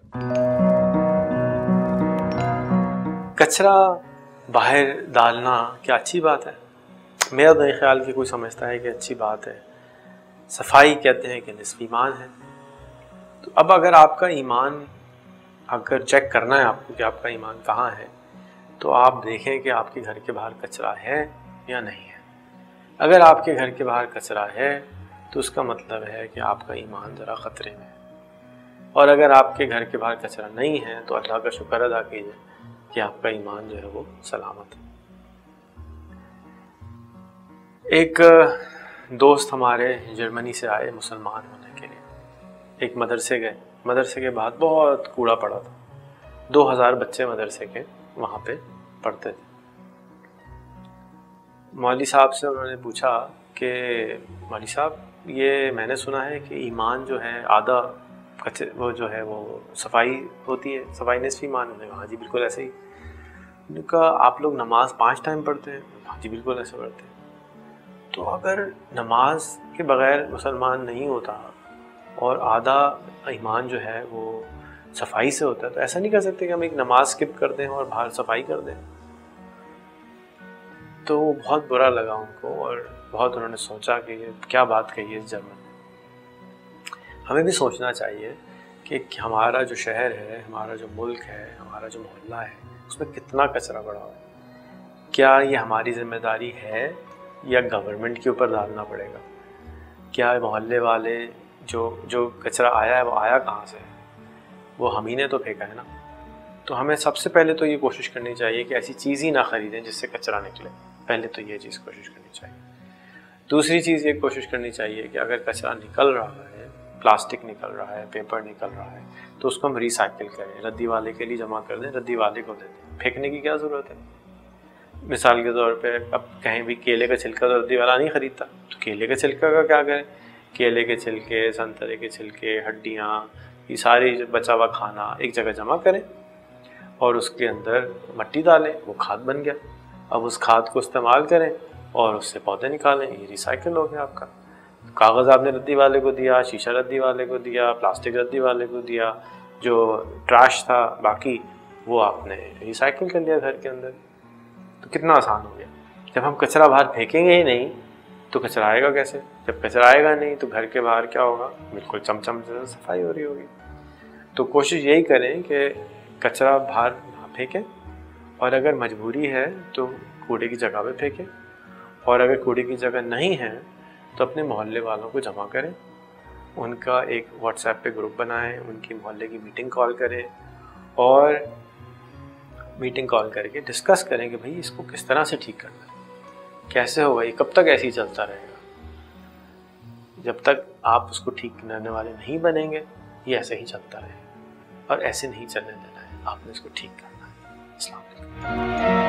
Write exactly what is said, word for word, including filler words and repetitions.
कचरा बाहर डालना क्या अच्छी बात है? मेरा तो नहीं ख्याल कि कोई समझता है कि अच्छी बात है। सफाई कहते हैं कि निस्फ़ ईमान है। तो अब अगर आपका ईमान, अगर चेक करना है आपको कि आपका ईमान कहाँ है, तो आप देखें कि आपके घर के बाहर कचरा है या नहीं है। अगर आपके घर के बाहर कचरा है तो उसका मतलब है कि आपका ईमान ज़रा ख़तरे में है। और अगर आपके घर के बाहर कचरा नहीं है तो अल्लाह का शुक्र अदा कीजिए कि आपका ईमान जो है वो सलामत है। एक दोस्त हमारे जर्मनी से आए मुसलमान होने के लिए। एक मदरसे गए, मदरसे के बाद बहुत कूड़ा पड़ा था। दो हज़ार बच्चे मदरसे के वहाँ पे पढ़ते थे। मौलवी साहब से उन्होंने पूछा कि मौलवी साहब, ये मैंने सुना है कि ईमान जो है आधा कचरे वो जो है वो सफाई होती है, सफाई निस्फ़ ईमान है। हाँ जी बिल्कुल ऐसे ही। उन्होंने कहा आप लोग नमाज पाँच टाइम पढ़ते हैं? हाँ जी बिल्कुल ऐसे पढ़ते हैं। तो अगर नमाज के बग़ैर मुसलमान नहीं होता और आधा ईमान जो है वो सफाई से होता है, तो ऐसा नहीं कर सकते कि हम एक नमाज स्किप कर दें और बाहर सफाई कर दें। तो बहुत बुरा लगा उनको और बहुत उन्होंने सोचा कि ये क्या बात कही है इस जर्मन। हमें भी सोचना चाहिए कि हमारा जो शहर है, हमारा जो मुल्क है, हमारा जो मोहल्ला है, उसमें कितना कचरा पड़ा हुआ है। क्या ये हमारी जिम्मेदारी है या गवर्नमेंट के ऊपर डालना पड़ेगा? क्या मोहल्ले वाले जो जो कचरा आया है वो आया कहाँ से है? वो हम ही ने तो फेंका है ना। तो हमें सबसे पहले तो ये कोशिश करनी चाहिए कि ऐसी चीज़ ही ना ख़रीदें जिससे कचरा निकले। पहले तो ये चीज़ कोशिश करनी चाहिए। दूसरी चीज़ ये कोशिश करनी चाहिए कि अगर कचरा निकल रहा है, प्लास्टिक निकल रहा है, पेपर निकल रहा है, तो उसको हम रिसाइकिल करें, रद्दी वाले के लिए जमा कर दें, रद्दी वाले को दे दें। फेंकने की क्या ज़रूरत है? मिसाल के तौर पे अब कहीं भी केले का छिलका तो रद्दी वाला नहीं ख़रीदता, तो केले के छिलका का क्या करें? केले के छिलके, संतरे के छिलके, हड्डियाँ, ये सारी बचा हुआ खाना एक जगह जमा करें और उसके अंदर मिट्टी डालें, वो खाद बन गया। अब उस खाद को इस्तेमाल करें और उससे पौधे निकालें, ये रिसाइकिल हो गया आपका। कागज़ आपने रद्दी वाले को दिया, शीशा रद्दी वाले को दिया, प्लास्टिक रद्दी वाले को दिया, जो ट्रैश था बाकी वो आपने रिसाइकिल कर लिया घर के अंदर। तो कितना आसान हो गया। जब हम कचरा बाहर फेंकेंगे ही नहीं तो कचरा आएगा कैसे? जब कचरा आएगा नहीं तो घर के बाहर क्या होगा? बिल्कुल चमचम से सफाई हो रही होगी। तो कोशिश यही करें कि कचरा बाहर ना फेंकें और अगर मजबूरी है तो कूड़े की जगह पे फेंकें, और अगर कूड़े की जगह नहीं है तो अपने मोहल्ले वालों को जमा करें, उनका एक व्हाट्सएप पे ग्रुप बनाएं, उनकी मोहल्ले की मीटिंग कॉल करें और मीटिंग कॉल करके डिस्कस करें कि भाई इसको किस तरह से ठीक करना है, कैसे होगा, ये कब तक ऐसे ही चलता रहेगा। जब तक आप उसको ठीक करने वाले नहीं बनेंगे ये ऐसे ही चलता रहेगा और ऐसे नहीं चलने देना है, आपने इसको ठीक करना है। अस्सलाम वालेकुम।